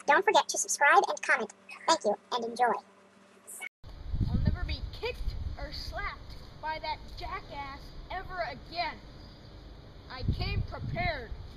Don't forget to subscribe and comment. Thank you, and enjoy. I'll never be kicked or slapped by that jackass ever again. I came prepared.